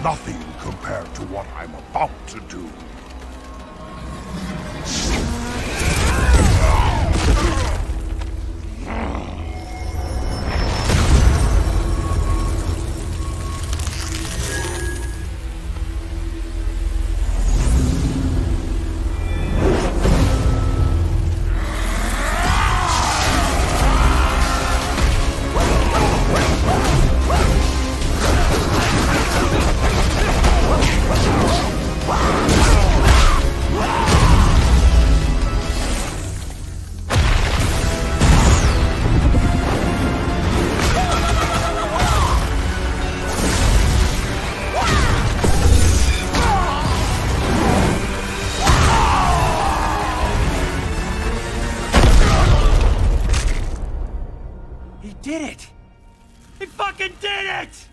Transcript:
nothing compared to what I'm about to do. He did it! He fucking did it!